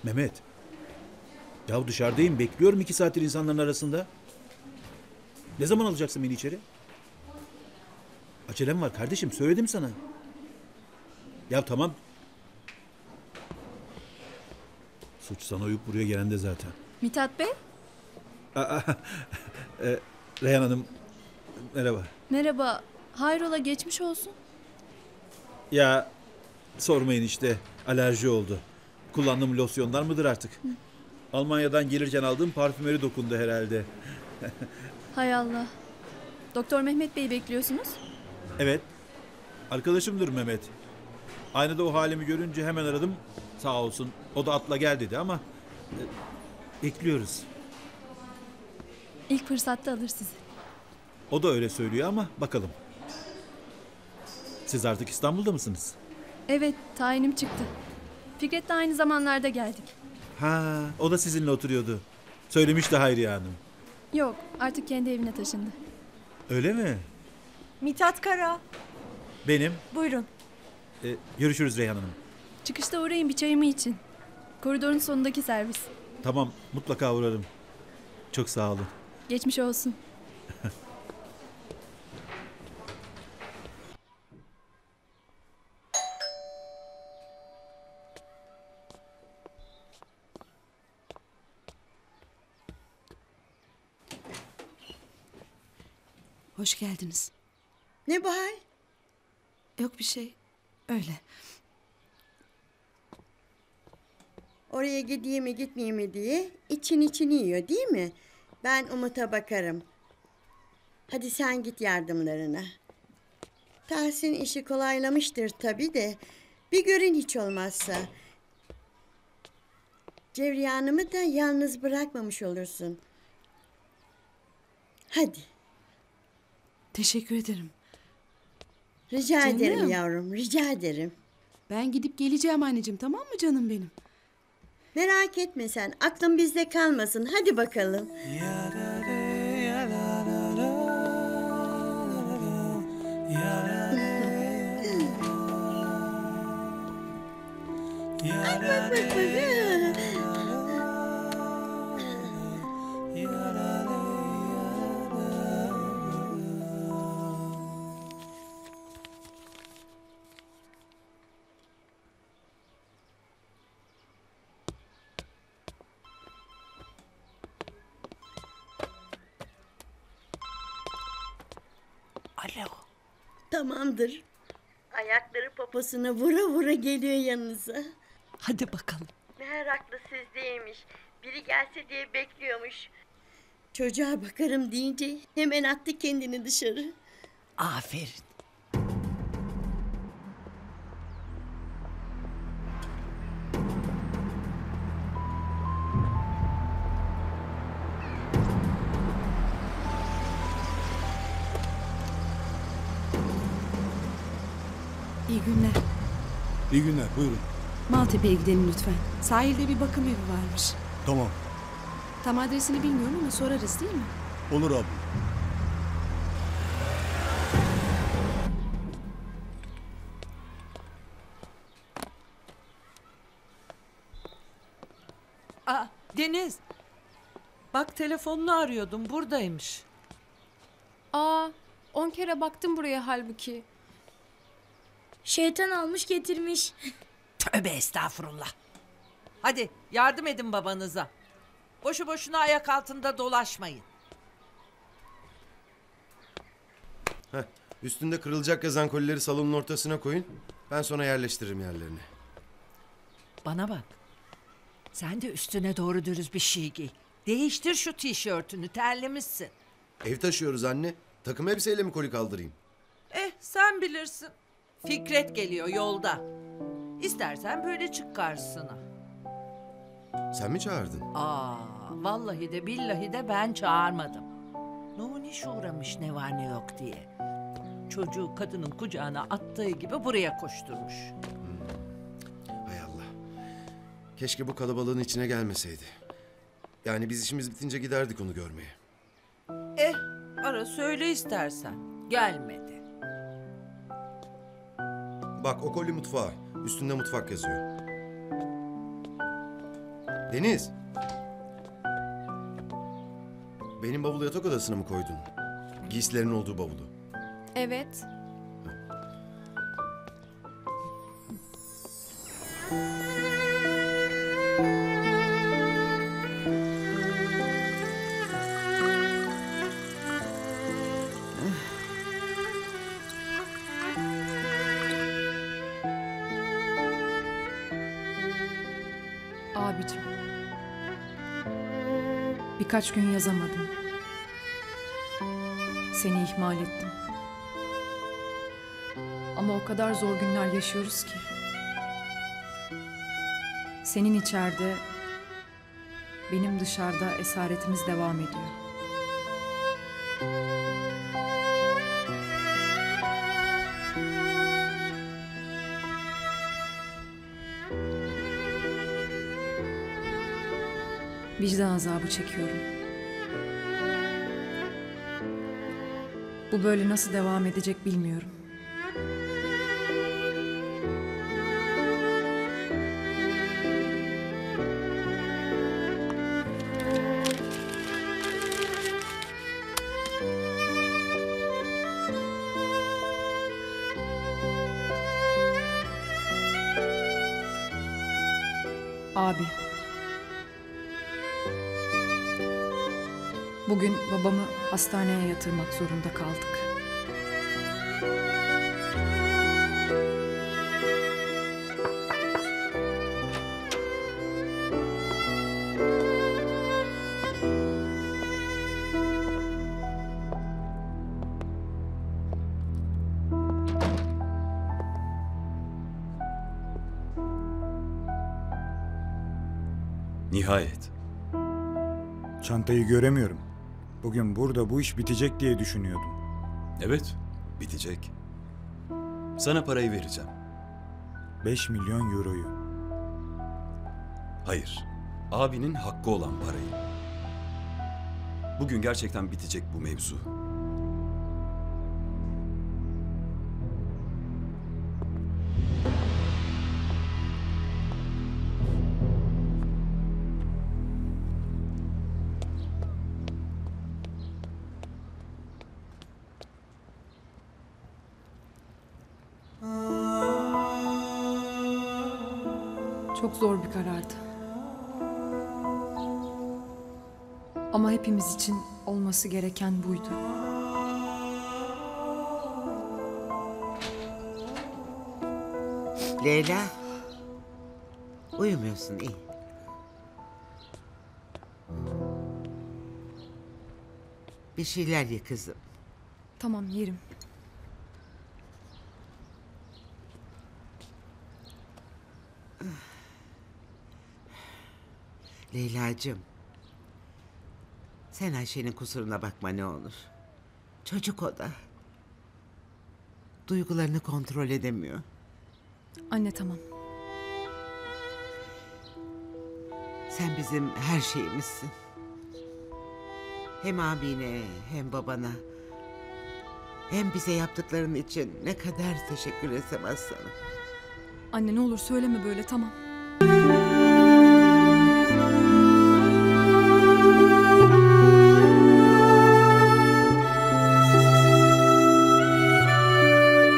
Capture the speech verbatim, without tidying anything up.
Mehmet. Ya dışarıdayım, bekliyorum iki saattir insanların arasında. Ne zaman alacaksın beni içeri? Acelem var kardeşim, söyledim sana. Ya tamam. Suç sana uyup buraya gelen de zaten. Mithat Bey? Aa, e, Reyhan Hanım, merhaba. Merhaba. Hayrola, geçmiş olsun. Ya sormayın işte, alerji oldu. Kullandığım losyonlar mıdır artık? Hı. Almanya'dan gelirken aldığım parfümeri dokundu herhalde. Hay Allah. Doktor Mehmet Bey'i bekliyorsunuz. Evet. Arkadaşımdır Mehmet. Aynada o halimi görünce hemen aradım. Sağ olsun. O da atla gel dedi ama e, bekliyoruz. İlk fırsatta alır sizi. O da öyle söylüyor ama bakalım. Siz artık İstanbul'da mısınız? Evet, tayinim çıktı. Fikret'le aynı zamanlarda geldik. Ha, o da sizinle oturuyordu. Söylemişti Hayriye Hanım. Yok, artık kendi evine taşındı. Öyle mi? Mithat Kara. Benim. Buyurun. E, görüşürüz Reyhan Hanım. Çıkışta uğrayın bir çayımı için. Koridorun sonundaki servis. Tamam, mutlaka uğrarım. Çok sağ olun. Geçmiş olsun. Hoş geldiniz. Ne bu hal? Yok bir şey. Öyle. Oraya gideyim mi gitmeyeyim mi diye için içini yiyor değil mi? Ben Umut'a bakarım. Hadi sen git yardımlarına. Tahsin işi kolaylamıştır tabii de bir görün hiç olmazsa. Cevriye Hanım'ı da yalnız bırakmamış olursun. Hadi. Teşekkür ederim. Rica Canım. ederim yavrum, rica ederim. Ben gidip geleceğim anneciğim, tamam mı canım benim? Merak etme sen, aklın bizde kalmasın. Hadi bakalım. Ay bak bak bak. Alo. Tamamdır. Ayakları poposuna vura vura geliyor yanınıza. Hadi bakalım. Meraklı sizdeymiş. Biri gelse diye bekliyormuş. Çocuğa bakarım deyince hemen attı kendini dışarı. Aferin. İyi günler. İyi günler, buyurun. Maltepe'ye gidelim lütfen. Sahilde bir bakım evi varmış. Tamam, Tam adresini bilmiyorum ama sorarız değil mi? olur abi. Aa, Deniz. Bak telefonunu arıyordum, buradaymış. Aa, on kere baktım buraya halbuki. Şeytan almış getirmiş. Tövbe estağfurullah. Hadi yardım edin babanıza. Boşu boşuna ayak altında dolaşmayın. Heh, üstünde kırılacak yazan kolileri salonun ortasına koyun. Ben sonra yerleştiririm yerlerine. Bana bak. Sen de üstüne doğru dürüst bir şey giy. Değiştir şu tişörtünü, terlemişsin. Ev taşıyoruz anne. Takım elbiseyle mi koli kaldırayım? Eh, sen bilirsin. Fikret geliyor yolda. İstersen böyle çık karşısına. Sen mi çağırdın? Aa, vallahi de billahi de ben çağırmadım. Nuniş uğramış ne var ne yok diye. Çocuğu kadının kucağına attığı gibi buraya koşturmuş. Hay Allah. Keşke bu kalabalığın içine gelmeseydi. Yani biz işimiz bitince giderdik onu görmeye. Eh, ara söyle istersen. Gelmedi. Bak o koli mutfağa. Üstünde mutfak yazıyor. Deniz. Benim bavulu yatak odasına mı koydun? Giysilerin olduğu bavulu. Evet. Abicim. Birkaç gün yazamadım. Seni ihmal ettim. Ama o kadar zor günler yaşıyoruz ki. Senin içeride, benim dışarıda esaretimiz devam ediyor. Vicdan azabı çekiyorum. Bu böyle nasıl devam edecek bilmiyorum. Abi. Bugün babamı hastaneye yatırmak zorunda kaldık. Nihayet. Çantayı göremiyorum. Bugün burada bu iş bitecek diye düşünüyordum. Evet, bitecek. Sana parayı vereceğim. Beş milyon euroyu. Hayır, abinin hakkı olan parayı. Bugün gerçekten bitecek bu mevzu. Çok zor bir karardı. Ama hepimiz için olması gereken buydu. Leyla. Uyumuyorsun, iyi. Bir şeyler ye kızım. Tamam, yerim. Leyla'cığım. Sen Ayşe'nin kusuruna bakma ne olur. Çocuk o da. Duygularını kontrol edemiyor. Anne tamam. Sen bizim her şeyimizsin. Hem abine hem babana. Hem bize yaptıkların için ne kadar teşekkür etsem az sana. Anne ne olur söyleme böyle, tamam.